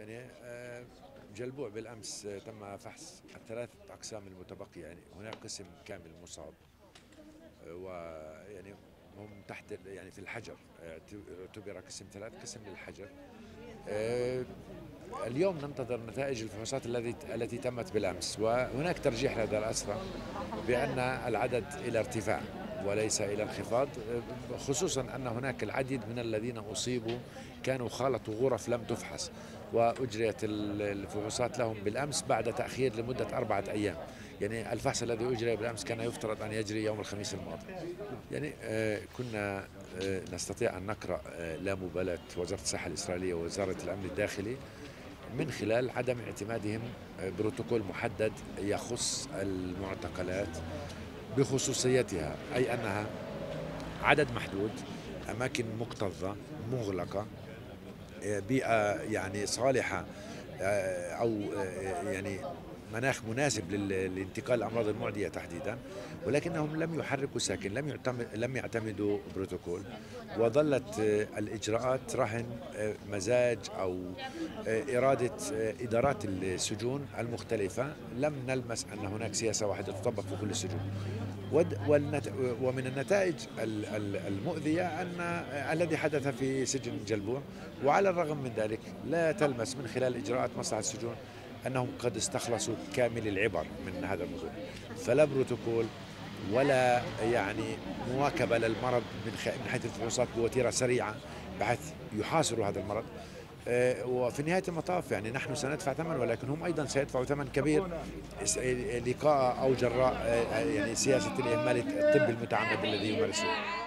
يعني جلبوع بالأمس تم فحص الثلاث أقسام المتبقية، يعني هناك قسم كامل مصاب، ويعني هم تحت يعني في الحجر، اعتبر قسم ثلاث قسم للحجر. اليوم ننتظر نتائج الفحوصات التي تمت بالأمس، وهناك ترجيح لدى الأسرى بأن العدد إلى ارتفاع وليس إلى انخفاض، خصوصا أن هناك العديد من الذين أصيبوا كانوا خالطوا غرف لم تفحص، وأجريت الفحوصات لهم بالأمس بعد تأخير لمدة 4 أيام. يعني الفحص الذي أجري بالأمس كان يفترض أن يجري يوم الخميس الماضي. يعني كنا نستطيع أن نقرأ لا مبالاة وزارة الصحة الإسرائيلية ووزارة الأمن الداخلي من خلال عدم اعتمادهم بروتوكول محدد يخص المعتقلات بخصوصيتها، أي أنها عدد محدود، أماكن مكتظة مغلقة، بيئة يعني صالحة، أو يعني مناخ مناسب لانتقال الأمراض المعدية تحديدا، ولكنهم لم يحركوا ساكن، لم يعتمدوا بروتوكول، وظلت الإجراءات رهن مزاج أو إرادة إدارات السجون المختلفة. لم نلمس أن هناك سياسة واحدة تطبق في كل السجون. ومن النتائج المؤذية أن الذي حدث في سجن جلبوع، وعلى الرغم من ذلك لا تلمس من خلال إجراءات مصلحة السجون أنهم قد استخلصوا كامل العبر من هذا الموضوع. فلا بروتوكول ولا يعني مواكبة للمرض من حيث الفحوصات بوتيرة سريعة بحيث يحاصروا هذا المرض. وفي نهاية المطاف يعني نحن سندفع ثمن، ولكن هم أيضا سيدفعوا ثمن كبير لقاء أو جراء يعني سياسة الإهمال الطبي المتعمد الذي يمارسوه.